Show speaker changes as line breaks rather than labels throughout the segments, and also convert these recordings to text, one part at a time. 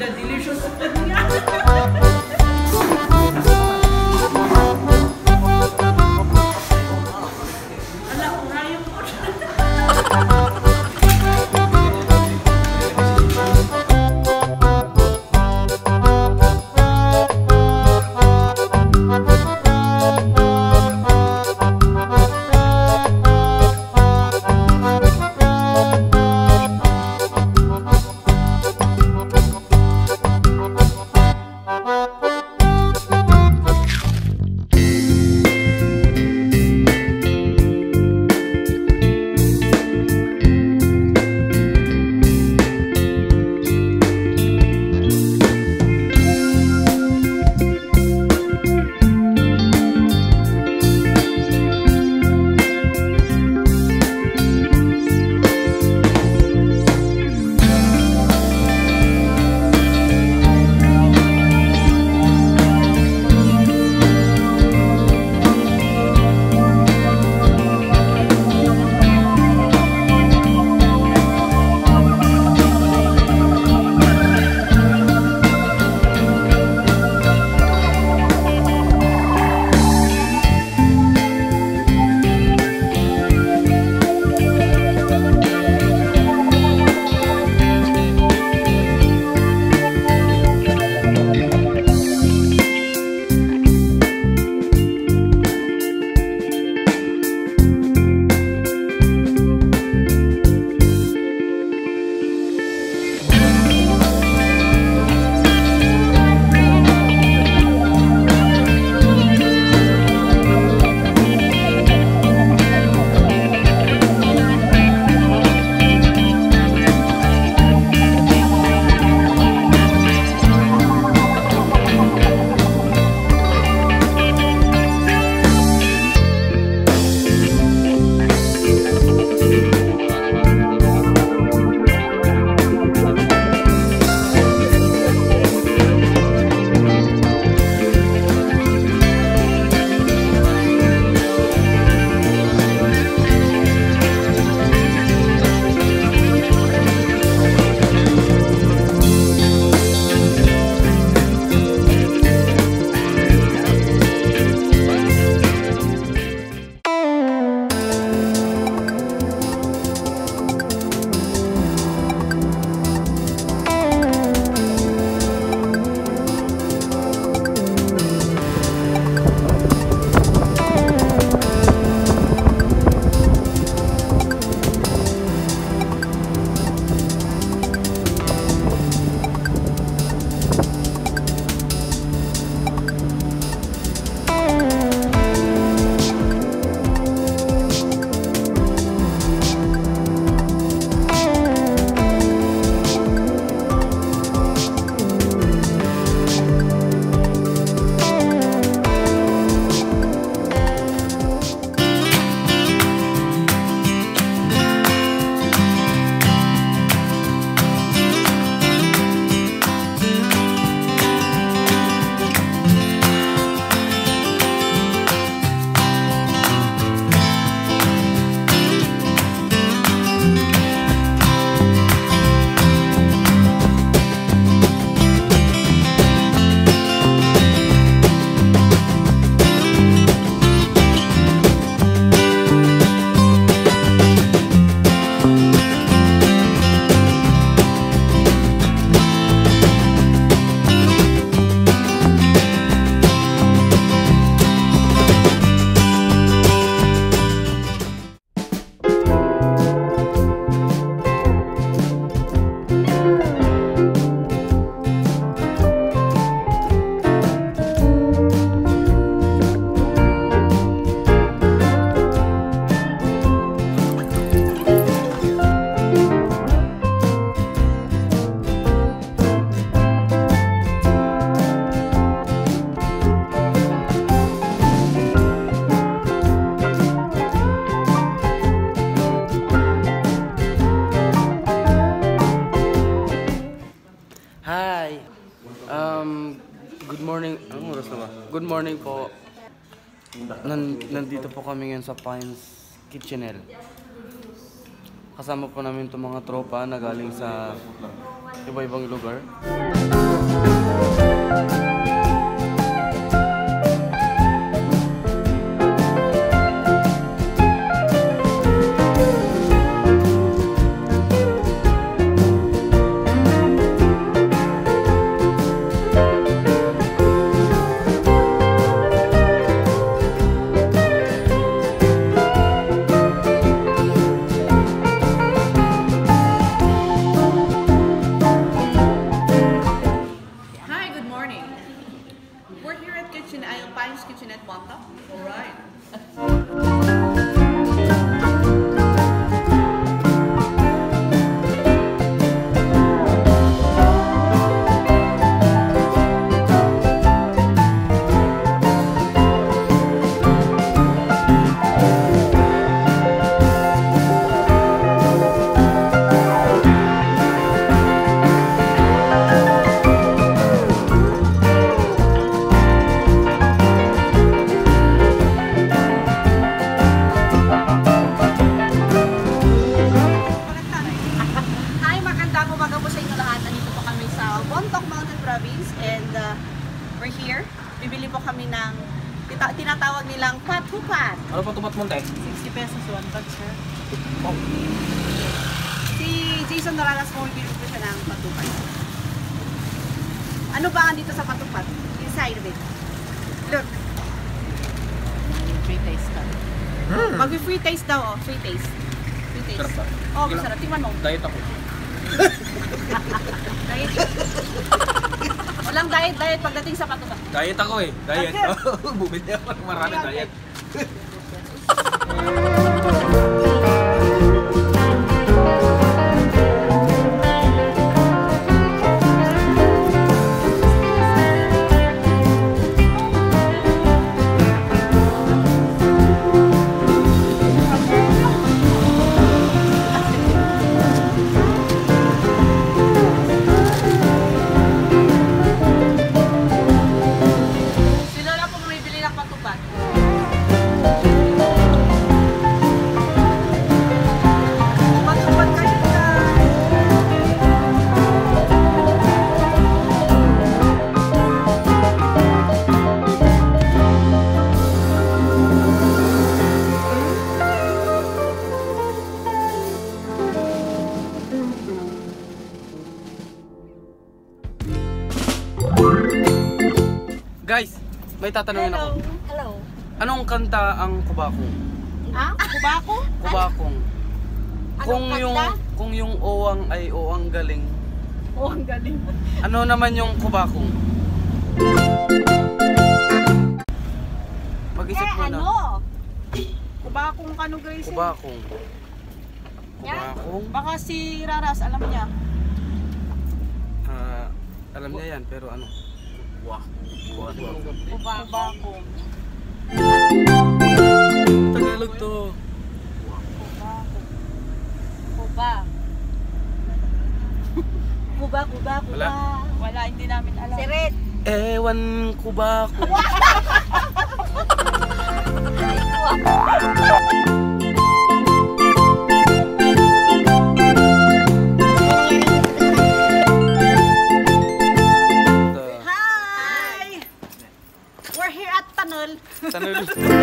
delicious food niya. Ala, urayo po siya.
Good morning. Anong oras na ba? Good morning po. Nandito po kami ngayon sa Pines Kitchenelle. Kasama po namin itong mga tropa na galing sa iba-ibang lugar.
morning. We're here at Pine's Kitchen at Bontoc. All right. We're here. Bibili po kami ng tinatawag nilang patupat.
Ano pang tumat mo, te?
60 pesos one bag, sir.
Oh.
Si Jason Doralas po, bibili po siya ng patupat. Ano ba ang dito sa patupat? Inside of it. Look. Free taste ka. Mag-free taste daw, oh. Free taste. Free taste.
Sarap ba?
Oh, masarap. Tingnan mo.
Diet ako.
Diet. Walang diet pagdating sa patupat.
Diet ako eh. Diet.
Okay.
Bumili ako ng marami diet. Guys, may tatanungin ako.
Hello.
Anong kanta ang Kubakong?
Ah? Kubako?
Kubakong.
Anong
Kung yung owang ay owang galing.
Oh, ang galing.
Ano naman yung Kubakong? Mag-isip mo na.
Ano? Kubakong kano, Gracie?
Kubakong.
Yeah?
Kubakong?
Baka si Raras, alam niya.
Alam niya yan, pero ano?
Kubakong.
Tagalog to.
Kuba.
Wala?
Wala, hindi namin alam. Si Red.
Ewan Kubakong.
Hi! We're here at Tanol.
Tanol.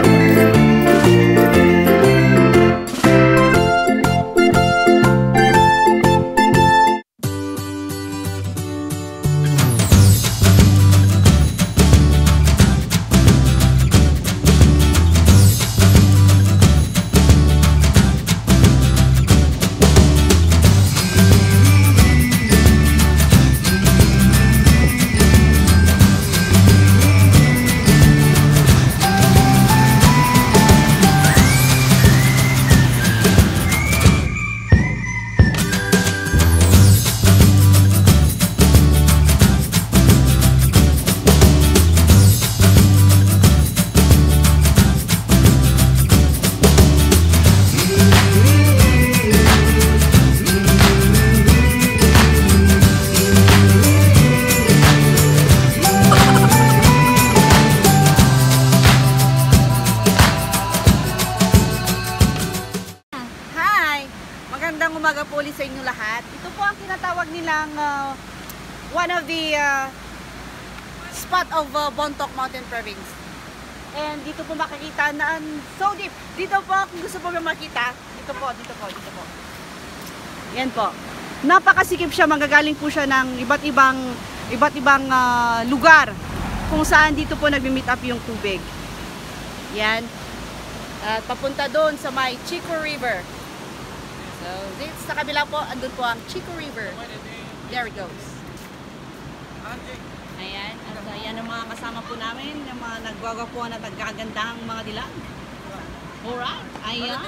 umaga po ulit sa inyo lahat. Ito po ang tinatawag nilang one of the spot of Bontoc Mountain Province. And dito po makikita na so deep. Dito po kung gusto po makita, dito po. Yan po. Napakasikip siya, manggagaling po siya ng iba't ibang lugar kung saan dito po nagmi-meet up yung tubig. Yan. At papunta doon sa may Chico River. So, dito sa kabila po, andun po ang Chico River. There it goes. Ayan. yung mga kasama po namin, yung mga nagwagwapuan at naggagandahang mga dilag. Alright, ayan.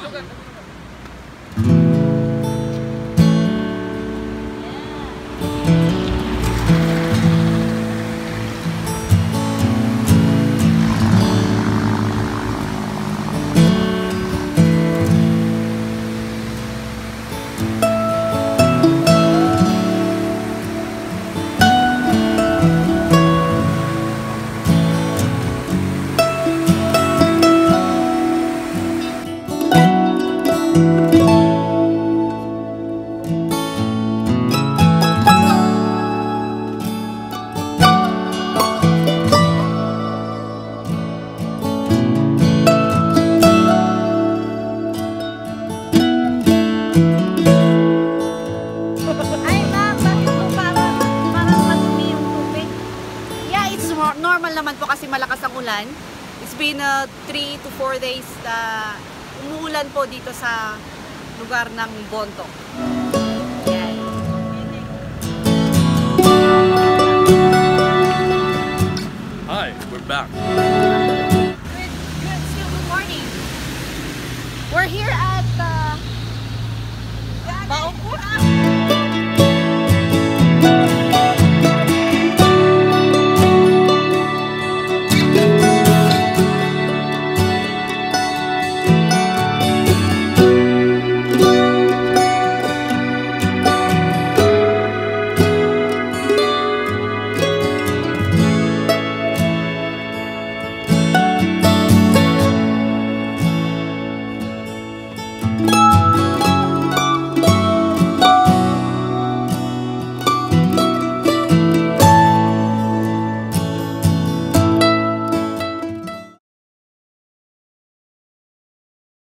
Ay ma'am, bakit po parang madumi yung tubig? Yeah, it's normal naman po kasi malakas ang ulan. It's been 3 to 4 days na umuulan po dito sa lugar ng Bontoc.